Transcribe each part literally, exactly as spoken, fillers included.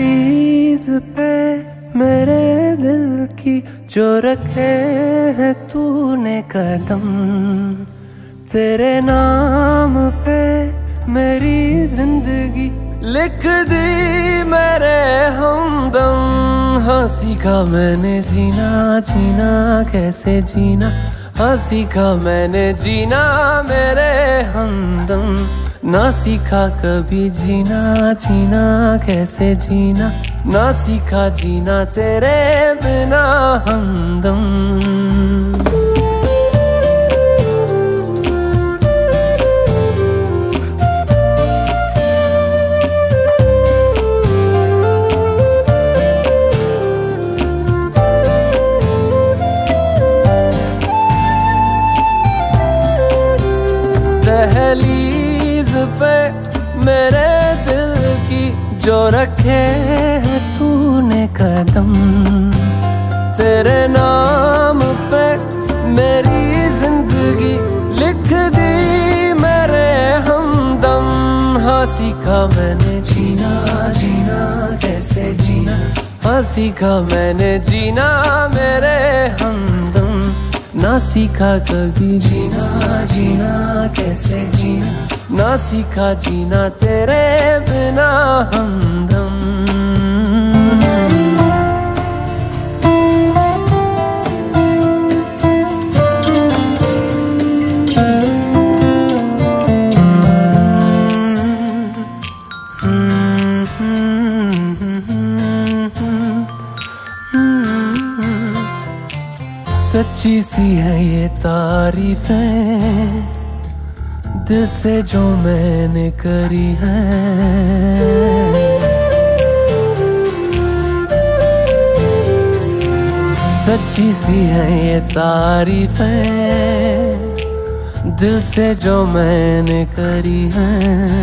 दहलीज पे मेरे दिल की जो रखे है तूने कदम, तेरे नाम पे मेरी जिंदगी लिख दी मेरे हमदम। हाँ सीखा मैंने जीना जीना कैसे जीना, हाँ सीखा मैंने जीना मेरे हमदम। ना सीखा कभी जीना जीना कैसे जीना, ना सीखा जीना तेरे बिना हमदम। दहलीज पे मेरे दिल की जो रखे है तूने कदम, तेरे नाम पे मेरी जिंदगी लिख दी मेरे हमदम। हाँ सीखा मैंने जीना जीना कैसे जीना, हाँ सीखा मैंने जीना मेरे हमदम। ना सीखा कभी जीना जीना कैसे जीना, ना सीखा जीना तेरे बिना हमदम। सच्ची सी है ये तारीफें दिल से जो मैंने करी है, सच्ची सी है ये तारीफें दिल से जो मैंने करी है।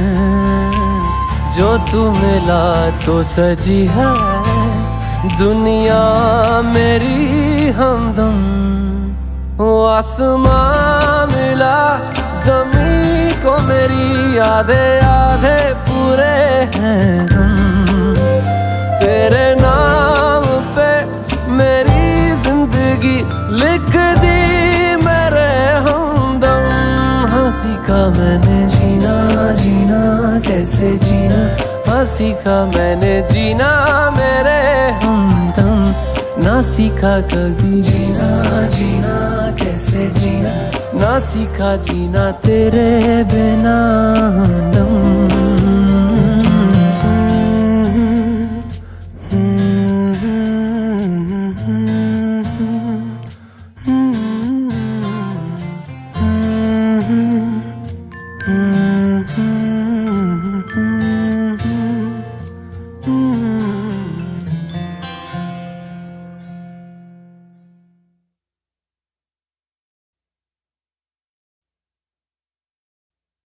जो तू मिला तो सजी है दुनिया मेरी हमदम। वो आसमां मिला ज़मीं को मेरी आधे आधे पूरे हैं हम। तेरे नाम पे मेरी जिंदगी लिख दी मेरे हमदम। हाँ सीखा मैंने जीना जीना कैसे जीना, हाँ सीखा मैंने जीना मेरे हमदम। ना सीखा कभी जीना जीना कैसे जीना, ना सीखा जीना तेरे बिना हमदम।